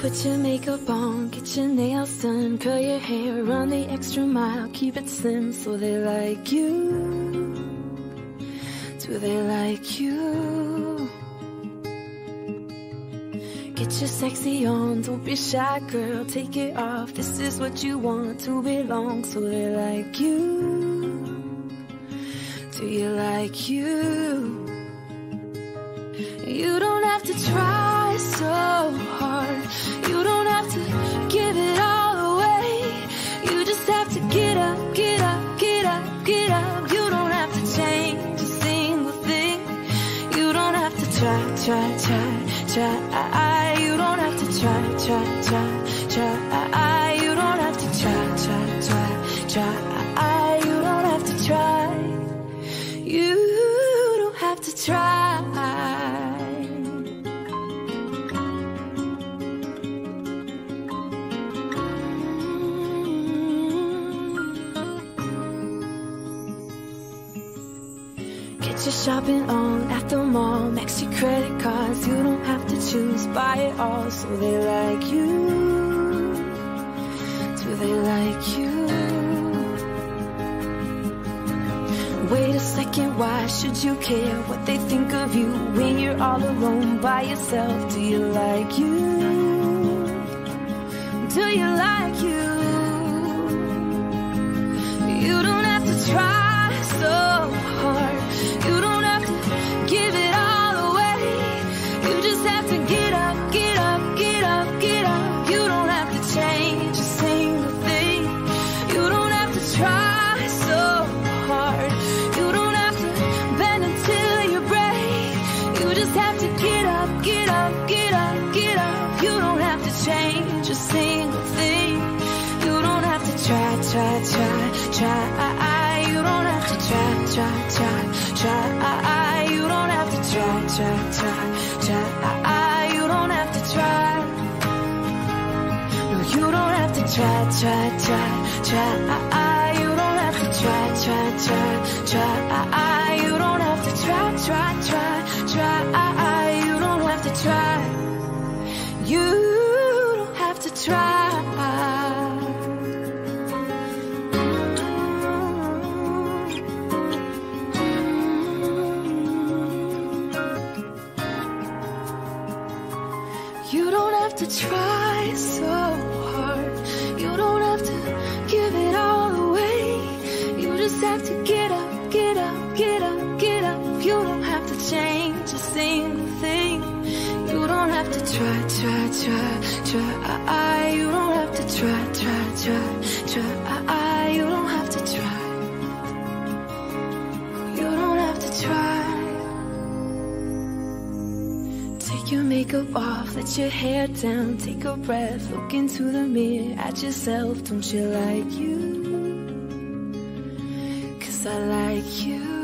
Put your makeup on, get your nails done, curl your hair, run the extra mile, keep it slim so they like you. Do they like you? Get your sexy on, don't be shy girl, take it off. This is what you want to belong, so they like you. Do you like you? You don't have to try so hard. You don't have to give it all away. You just have to get up, get up, get up, get up. You don't have to change a single thing. You don't have to try, try, try, try. You don't have to try, try, try, try. You don't have to try, try, try, try. You don't have to try. You don't have to try. Get your shopping on at the mall, max your credit cards. You don't have to choose, buy it all, so they like you. Do they like you? Wait a second, why should you care what they think of you when you're all alone by yourself? Do you like you? Do you like you? You don't have to try so hard. You don't have to give it all away. You just have to get up, get up, get up, get up. You don't have to change a single thing. You don't have to try so hard. You don't have to bend until you break. You just have to get up, get up, get up, get up. You don't have to change a single thing. You don't have to try, try, try, try. You don't have to try, try, try, try. You don't have to try, try, try, try. You don't have to try. No, you don't have to try, try, try, try. You don't have to try, try, try, try. You don't have to try, try, try, try. You don't have to try. You don't have to try. You don't have to try so hard. You don't have to give it all away. You just have to get up, get up, get up, get up. You don't have to change a single thing. You don't have to try, try, try, try. You don't have to try, try, try, try. You don't have to try. You don't have to try. Take your makeup off, let your hair down, take a breath, look into the mirror at yourself. Don't you like you? 'Cause I like you.